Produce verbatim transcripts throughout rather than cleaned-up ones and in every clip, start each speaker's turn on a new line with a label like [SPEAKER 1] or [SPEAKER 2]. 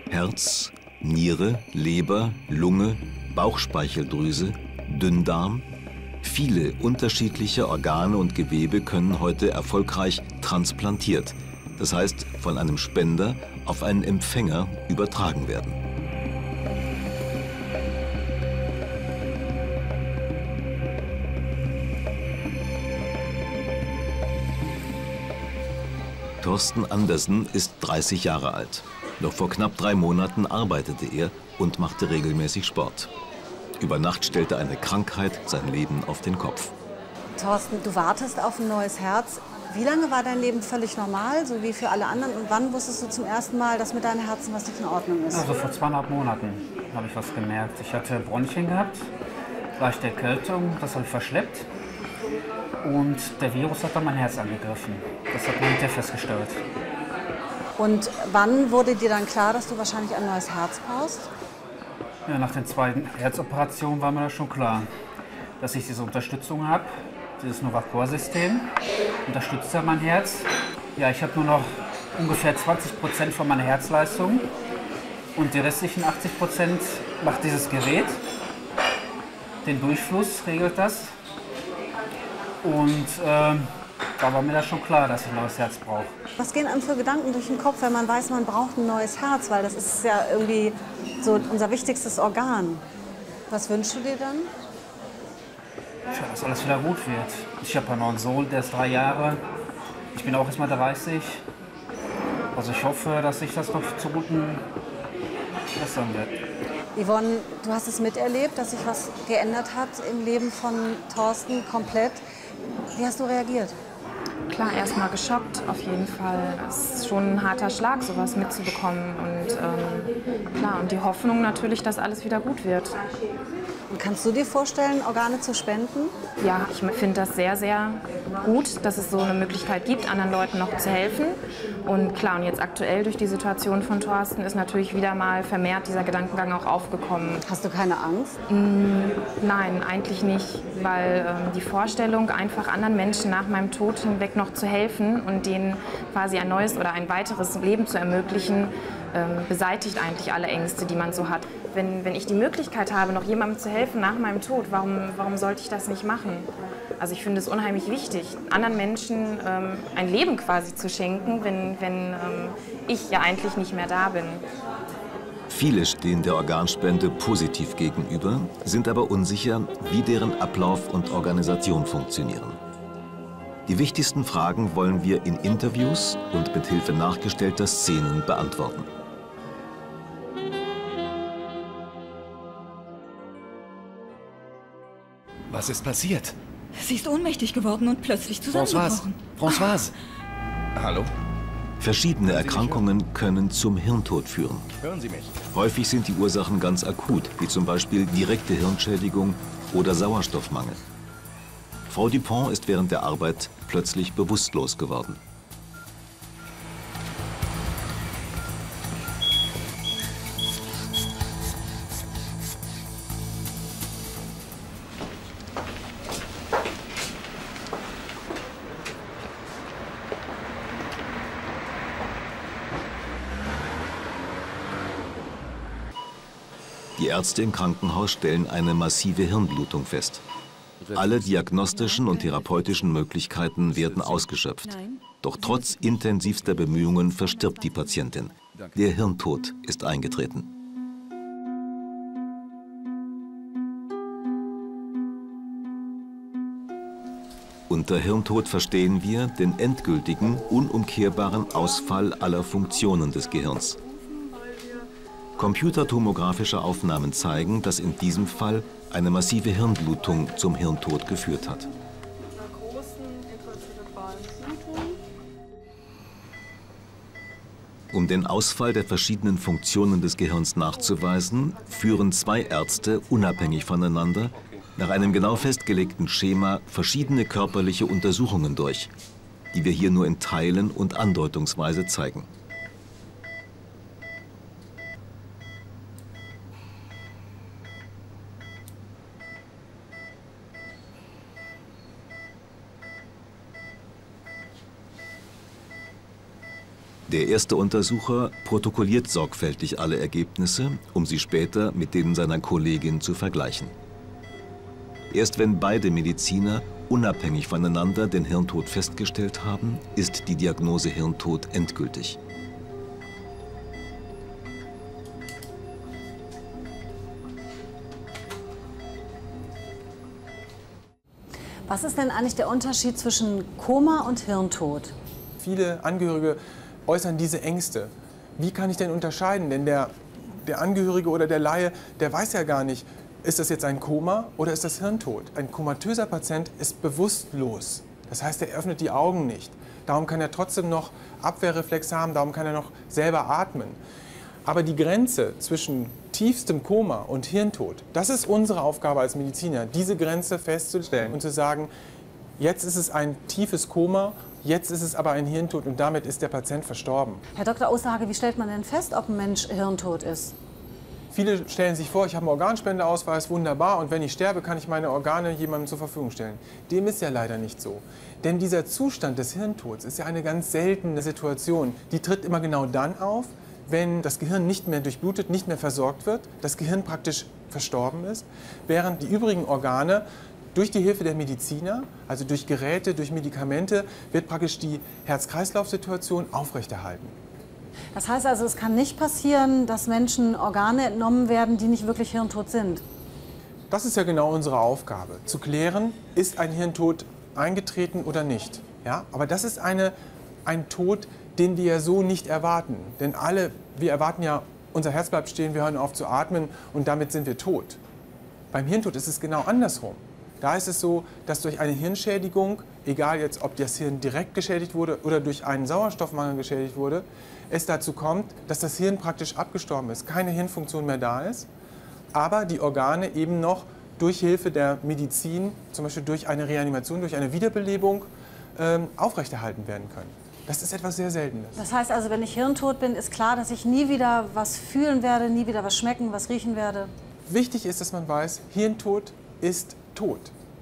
[SPEAKER 1] Herz, Niere, Leber, Lunge, Bauchspeicheldrüse, Dünndarm. Viele unterschiedliche Organe und Gewebe können heute erfolgreich transplantiert, das heißt von einem Spender auf einen Empfänger übertragen werden. Thorsten Andersen ist dreißig Jahre alt. Noch vor knapp drei Monaten arbeitete er und machte regelmäßig Sport. Über Nacht stellte eine Krankheit sein Leben auf den Kopf.
[SPEAKER 2] Thorsten, du wartest auf ein neues Herz. Wie lange war dein Leben völlig normal, so wie für alle anderen? Und wann wusstest du zum ersten Mal, dass mit deinem Herzen was nicht in Ordnung ist?
[SPEAKER 3] Also vor zweieinhalb Monaten habe ich was gemerkt. Ich hatte Bronchien gehabt, leichte Erkältung, das habe ich verschleppt. Und der Virus hat dann mein Herz angegriffen. Das hat man hinterher festgestellt.
[SPEAKER 2] Und wann wurde dir dann klar, dass du wahrscheinlich ein neues Herz brauchst?
[SPEAKER 3] Ja, nach der zweiten Herzoperation war mir das schon klar, dass ich diese Unterstützung habe, dieses Novacor-System. Unterstützt ja mein Herz. Ja, ich habe nur noch ungefähr zwanzig Prozent von meiner Herzleistung und die restlichen achtzig Prozent macht dieses Gerät. Den Durchfluss regelt das. Und äh, da war mir das schon klar, dass ich ein neues Herz brauche.
[SPEAKER 2] Was gehen einem für Gedanken durch den Kopf, wenn man weiß, man braucht ein neues Herz? Weil das ist ja irgendwie so unser wichtigstes Organ. Was wünschst du dir dann?
[SPEAKER 3] Tja, dass alles wieder gut wird. Ich habe noch einen Sohn, der ist drei Jahre. Ich bin auch erst mal dreißig. Also ich hoffe, dass sich das noch zu Guten bessern wird.
[SPEAKER 2] Yvonne, du hast es miterlebt, dass sich was geändert hat im Leben von Thorsten komplett. Wie hast du reagiert?
[SPEAKER 4] Klar, erstmal geschockt, auf jeden Fall. Es ist schon ein harter Schlag, sowas mitzubekommen. Und ähm, klar, und die Hoffnung natürlich, dass alles wieder gut wird.
[SPEAKER 2] Und kannst du dir vorstellen, Organe zu spenden?
[SPEAKER 4] Ja, ich finde das sehr, sehr gut, dass es so eine Möglichkeit gibt, anderen Leuten noch zu helfen. Und klar, und jetzt aktuell durch die Situation von Thorsten ist natürlich wieder mal vermehrt dieser Gedankengang auch aufgekommen.
[SPEAKER 2] Hast du keine Angst?
[SPEAKER 4] Mm, nein, eigentlich nicht, weil ähm, die Vorstellung, einfach anderen Menschen nach meinem Tod hinweg noch zu helfen und denen quasi ein neues oder ein weiteres Leben zu ermöglichen, ähm, beseitigt eigentlich alle Ängste, die man so hat. Wenn, wenn ich die Möglichkeit habe, noch jemandem zu helfen nach meinem Tod, warum, warum sollte ich das nicht machen? Also ich finde es unheimlich wichtig, anderen Menschen ähm, ein Leben quasi zu schenken, wenn, wenn ähm, ich ja eigentlich nicht mehr da bin.
[SPEAKER 1] Viele stehen der Organspende positiv gegenüber, sind aber unsicher, wie deren Ablauf und Organisation funktionieren. Die wichtigsten Fragen wollen wir in Interviews und mit Hilfe nachgestellter Szenen beantworten.
[SPEAKER 5] Was ist passiert?
[SPEAKER 6] Sie ist ohnmächtig geworden und plötzlich
[SPEAKER 5] Françoise!
[SPEAKER 6] zusammengebrochen.
[SPEAKER 5] Françoise! Hallo?
[SPEAKER 1] Verschiedene Erkrankungen können zum Hirntod führen.
[SPEAKER 5] Hören Sie mich?
[SPEAKER 1] Häufig sind die Ursachen ganz akut, wie zum Beispiel direkte Hirnschädigung oder Sauerstoffmangel. Frau Dupont ist während der Arbeit plötzlich bewusstlos geworden. Die Ärzte im Krankenhaus stellen eine massive Hirnblutung fest. Alle diagnostischen und therapeutischen Möglichkeiten werden ausgeschöpft. Doch trotz intensivster Bemühungen verstirbt die Patientin. Der Hirntod ist eingetreten. Unter Hirntod verstehen wir den endgültigen, unumkehrbaren Ausfall aller Funktionen des Gehirns. Computertomographische Aufnahmen zeigen, dass in diesem Fall eine massive Hirnblutung zum Hirntod geführt hat. Um den Ausfall der verschiedenen Funktionen des Gehirns nachzuweisen, führen zwei Ärzte unabhängig voneinander nach einem genau festgelegten Schema verschiedene körperliche Untersuchungen durch, die wir hier nur in Teilen und andeutungsweise zeigen. Der erste Untersucher protokolliert sorgfältig alle Ergebnisse, um sie später mit denen seiner Kollegin zu vergleichen. Erst wenn beide Mediziner unabhängig voneinander den Hirntod festgestellt haben, ist die Diagnose Hirntod endgültig.
[SPEAKER 2] Was ist denn eigentlich der Unterschied zwischen Koma und Hirntod?
[SPEAKER 7] Viele Angehörige äußern diese Ängste. Wie kann ich denn unterscheiden? Denn der, der Angehörige oder der Laie, der weiß ja gar nicht, ist das jetzt ein Koma oder ist das Hirntod? Ein komatöser Patient ist bewusstlos. Das heißt, er öffnet die Augen nicht. Darum kann er trotzdem noch Abwehrreflex haben, darum kann er noch selber atmen. Aber die Grenze zwischen tiefstem Koma und Hirntod, das ist unsere Aufgabe als Mediziner, diese Grenze festzustellen und zu sagen, jetzt ist es ein tiefes Koma, jetzt ist es aber ein Hirntod und damit ist der Patient verstorben.
[SPEAKER 2] Herr Doktor Osterhage, wie stellt man denn fest, ob ein Mensch hirntot ist?
[SPEAKER 7] Viele stellen sich vor, ich habe einen Organspendeausweis, wunderbar, und wenn ich sterbe, kann ich meine Organe jemandem zur Verfügung stellen. Dem ist ja leider nicht so. Denn dieser Zustand des Hirntods ist ja eine ganz seltene Situation. Die tritt immer genau dann auf, wenn das Gehirn nicht mehr durchblutet, nicht mehr versorgt wird, das Gehirn praktisch verstorben ist, während die übrigen Organe durch die Hilfe der Mediziner, also durch Geräte, durch Medikamente, wird praktisch die Herz-Kreislauf-Situation aufrechterhalten.
[SPEAKER 2] Das heißt also, es kann nicht passieren, dass Menschen Organe entnommen werden, die nicht wirklich hirntot sind.
[SPEAKER 7] Das ist ja genau unsere Aufgabe, zu klären, ist ein Hirntod eingetreten oder nicht. Ja? Aber das ist eine, ein Tod, den wir ja so nicht erwarten. Denn alle, wir erwarten ja, unser Herz bleibt stehen, wir hören auf zu atmen und damit sind wir tot. Beim Hirntod ist es genau andersrum. Da ist es so, dass durch eine Hirnschädigung, egal jetzt, ob das Hirn direkt geschädigt wurde oder durch einen Sauerstoffmangel geschädigt wurde, es dazu kommt, dass das Hirn praktisch abgestorben ist, keine Hirnfunktion mehr da ist, aber die Organe eben noch durch Hilfe der Medizin, zum Beispiel durch eine Reanimation, durch eine Wiederbelebung, ähm, aufrechterhalten werden können. Das ist etwas sehr Seltenes.
[SPEAKER 2] Das heißt also, wenn ich hirntot bin, ist klar, dass ich nie wieder was fühlen werde, nie wieder was schmecken, was riechen werde?
[SPEAKER 7] Wichtig ist, dass man weiß, Hirntod ist tot.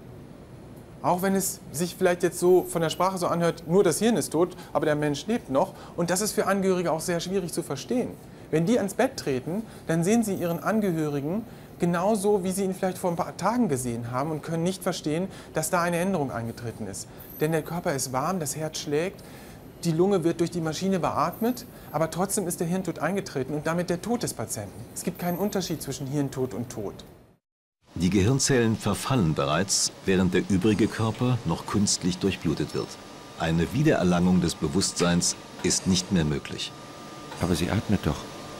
[SPEAKER 7] Auch wenn es sich vielleicht jetzt so von der Sprache so anhört, nur das Hirn ist tot, aber der Mensch lebt noch. Und das ist für Angehörige auch sehr schwierig zu verstehen. Wenn die ans Bett treten, dann sehen sie ihren Angehörigen genauso, wie sie ihn vielleicht vor ein paar Tagen gesehen haben und können nicht verstehen, dass da eine Änderung eingetreten ist. Denn der Körper ist warm, das Herz schlägt, die Lunge wird durch die Maschine beatmet, aber trotzdem ist der Hirntod eingetreten und damit der Tod des Patienten. Es gibt keinen Unterschied zwischen Hirntod und Tod.
[SPEAKER 1] Die Gehirnzellen verfallen bereits, während der übrige Körper noch künstlich durchblutet wird. Eine Wiedererlangung des Bewusstseins ist nicht mehr möglich.
[SPEAKER 5] Aber sie atmet doch.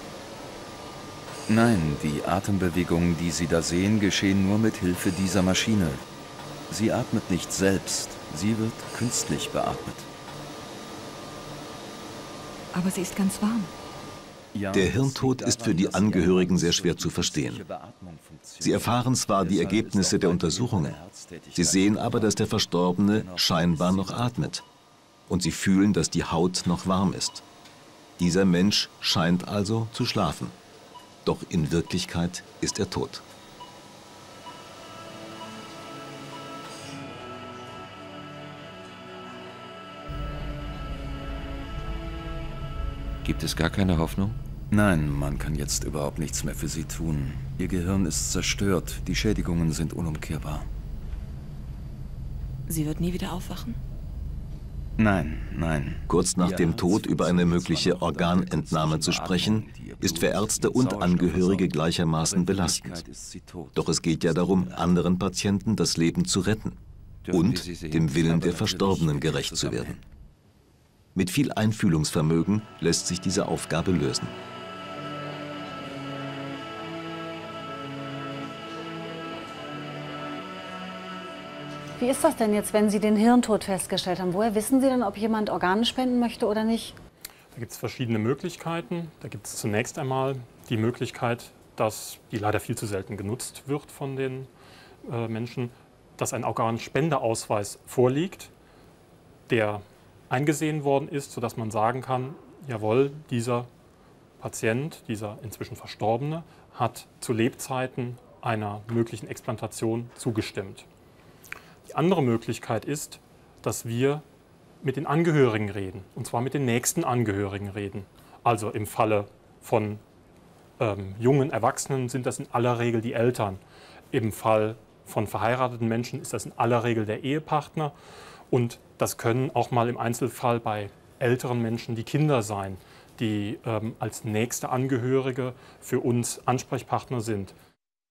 [SPEAKER 5] Nein, die Atembewegungen, die Sie da sehen, geschehen nur mit Hilfe dieser Maschine. Sie atmet nicht selbst, sie wird künstlich beatmet.
[SPEAKER 6] Aber sie ist ganz warm.
[SPEAKER 1] Der Hirntod ist für die Angehörigen sehr schwer zu verstehen. Sie erfahren zwar die Ergebnisse der Untersuchungen, sie sehen aber, dass der Verstorbene scheinbar noch atmet. Und sie fühlen, dass die Haut noch warm ist. Dieser Mensch scheint also zu schlafen. Doch in Wirklichkeit ist er tot.
[SPEAKER 5] Gibt es gar keine Hoffnung? Nein, man kann jetzt überhaupt nichts mehr für sie tun. Ihr Gehirn ist zerstört, die Schädigungen sind unumkehrbar.
[SPEAKER 6] Sie wird nie wieder aufwachen?
[SPEAKER 5] Nein, nein.
[SPEAKER 1] Kurz nach dem Tod über eine mögliche Organentnahme zu sprechen, ist für Ärzte und Angehörige gleichermaßen belastend. Doch es geht ja darum, anderen Patienten das Leben zu retten und dem Willen der Verstorbenen gerecht zu werden. Mit viel Einfühlungsvermögen lässt sich diese Aufgabe lösen.
[SPEAKER 2] Wie ist das denn jetzt, wenn Sie den Hirntod festgestellt haben? Woher wissen Sie denn, ob jemand Organe spenden möchte oder nicht?
[SPEAKER 8] Da gibt es verschiedene Möglichkeiten. Da gibt es zunächst einmal die Möglichkeit, dass die leider viel zu selten genutzt wird von den äh, Menschen, dass ein Organspendeausweis vorliegt, der eingesehen worden ist, sodass man sagen kann, jawohl, dieser Patient, dieser inzwischen Verstorbene, hat zu Lebzeiten einer möglichen Explantation zugestimmt. Die andere Möglichkeit ist, dass wir mit den Angehörigen reden, und zwar mit den nächsten Angehörigen reden. Also im Falle von ähm, jungen Erwachsenen sind das in aller Regel die Eltern. Im Fall von verheirateten Menschen ist das in aller Regel der Ehepartner. Und das können auch mal im Einzelfall bei älteren Menschen die Kinder sein, die ähm, als nächste Angehörige für uns Ansprechpartner sind.